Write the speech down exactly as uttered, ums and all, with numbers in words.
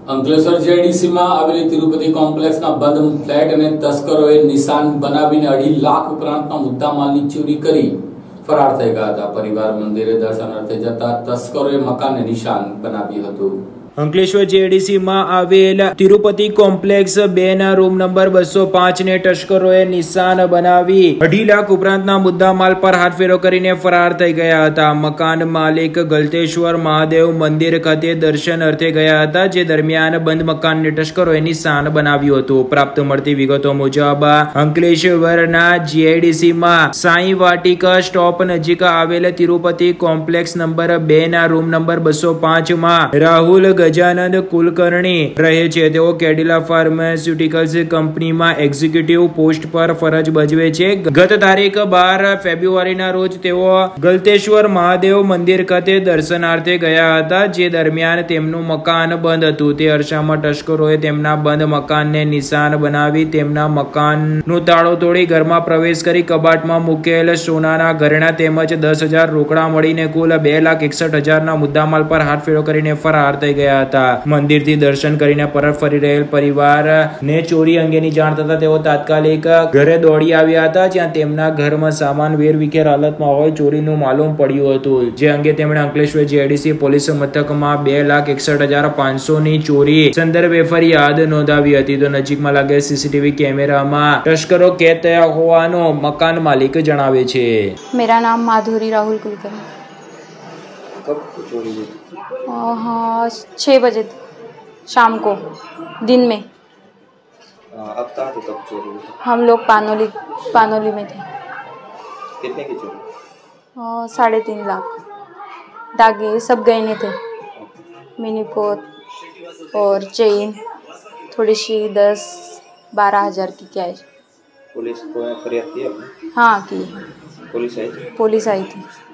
Ankleshwar JDC માં આવેલી તિરુપતિ કોમ્પ્લેક્સના બંધ ફ્લેટ અને તસ્કરોએ નિશાન બનાવીને અઢી લાખ ઉપરાંતના મુદ્દામાલની ચોરી કરી ફરાર થઈ ગયા હતા। પરિવાર મંદિરે દર્શનાર્થે જતા તસ્કરોએ મકાનને નિશાન બનાવ્યું હતું। અંકલેશ્વર જેડીસી માં આવેલ તિરુપતિ કોમ્પ્લેક્સ બે ના રૂમ નંબર બસો પાંચ ને તસ્કરોએ નિશાન બનાવી અઢી લાખ ઉપરાંતના મુદ્દામાલ પર હાથફેરો કરીને ફરાર થઈ ગયા હતા। મકાન માલિક ગલતેશ્વર મહાદેવ મંદિર ખાતે દર્શન અર્થે ગયા હતા, જે દરમિયાન બંધ મકાનને તસ્કરોએ નિશાન બનાવ્યું હતું। પ્રાપ્ત મળતી વિગતો મુજબ અંકલેશ્વરના જેડીસી માં સાઈ વાટિકા સ્ટોપ નજીક આવેલ તિરુપતિ કોમ્પ્લેક્સ નંબર બે ના રૂમ નંબર બસો પાંચ માં રાહુલ ગજાનંદ કુલકર્ણી રહે છે। તેઓ કેડિલા ફાર્માસ્યુટિકલ્સ કંપનીમાં એક્ઝિક્યુટિવ પોસ્ટ પર ફરજ બજવે છે। ગત તારીખ બાર ફેબ્રુઆરીના રોજ તેઓ ગલતેશ્વર મહાદેવ મંદિર ખાતે દર્શનાર્થે ગયા હતા, જે દરમિયાન તેમનું મકાન બંધ હતું। તે અરસામાં તસ્કરોએ તેમના બંધ મકાનને નિશાન બનાવી તેમના મકાનનું તાળો તોડી ઘરમાં પ્રવેશ કરી કબાટમાં મૂકેલ સોનાના ઘરેણા તેમજ દસ હજાર રોકડા મળીને કુલ બે લાખ એકસઠ હજારના મુદ્દામાલ પર હાથફેરો કરીને ફરાર થઈ ગયા હતા। મંદિરથી દર્શન કરીને પરત ફરી રહેલ પરિવારને ચોરી અંગેની જાણ થતા તેઓ તાત્કાલિક ઘરે દોડી આવ્યા હતા, જ્યાં તેમના ઘરમાં સામાન વેરવિખેર હાલતમાં હોય ચોરીનું માલુમ પડ્યું હતું। જે અંગે તેમણે અંકલેશ્વર જેડીસી પોલીસ મથકમાં બે લાખ એકસઠ હજાર પાંચસો ની ચોરી સંદર્ભે ફરિયાદ નોંધાવી હતી। તો નજીકમાં લાગેલ સીસીટીવી કેમેરામાં તસ્કરો કેદ થયા હોવાનું મકાન માલિક જણાવે છે। मेरा नाम माधुरी राहुल कुलकर्णी। कब चोरी हुई? हाँ, छः बजे शाम को, दिन में। अब कहाँ थे कब चोरी हुई? हम लोग पानोली पानोली में थे। कितने की चोरी? साढ़े तीन लाख दागे सब गहने थे, मिनी कोट और चेन थोड़ी सी दस बारह हजार की कैश। पुलिस को फरियाद की आपने? हाँ की। पुलिस आई थी? पुलिस आई थी।